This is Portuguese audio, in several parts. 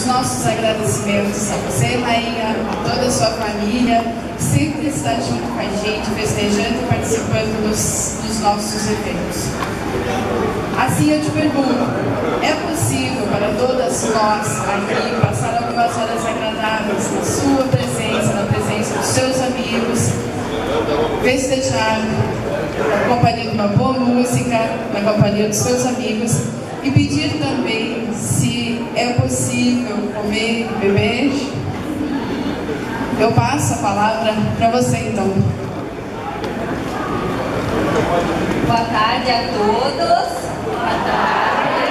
nossos agradecimentos a você, Rainha, a toda a sua família, que sempre está junto com a gente, festejando e participando dos nossos eventos. Assim eu te pergunto, é possível para todas nós aqui passar algumas horas agradáveis na sua presença, na presença dos seus amigos, festejar na companhia de uma boa música, na companhia dos seus amigos, e pedir também se é possível comer e beber? Eu passo a palavra para você, então. Boa tarde a todos. Boa tarde.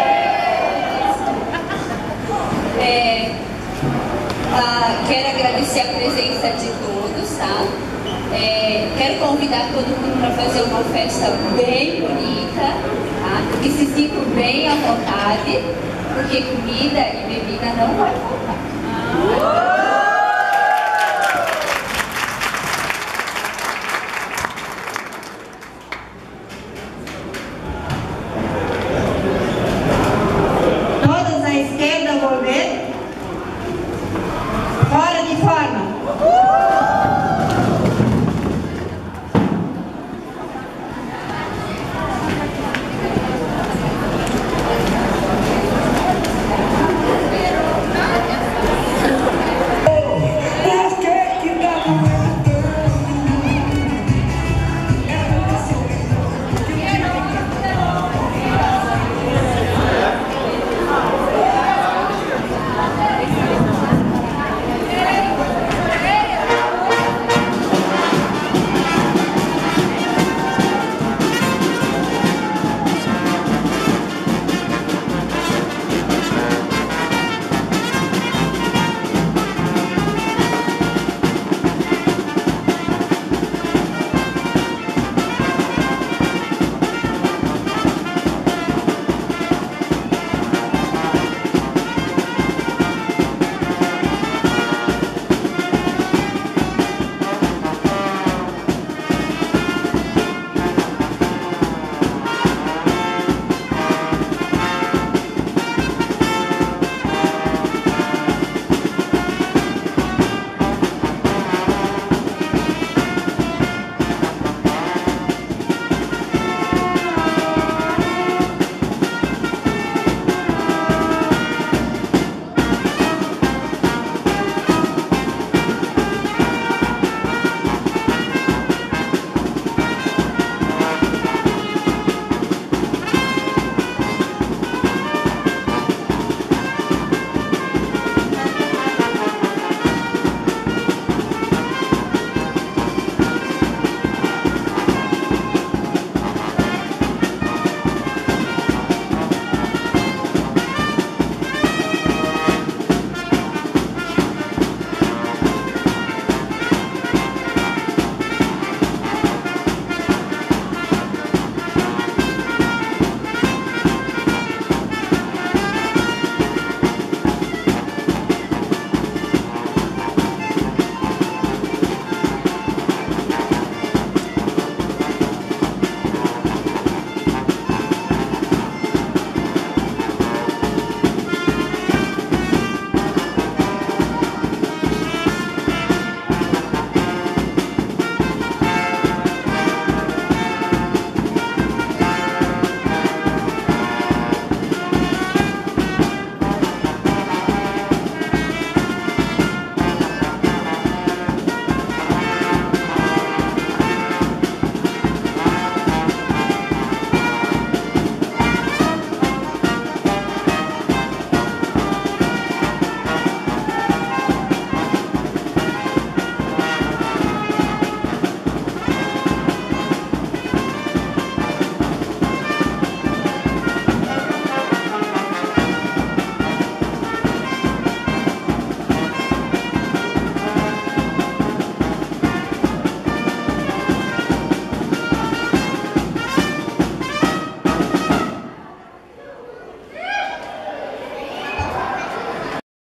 Quero agradecer a presença de todos, tá? Quero convidar todo mundo para fazer uma festa bem bonita, tá? Que se sintam bem à vontade, porque comida e bebida não vai faltar.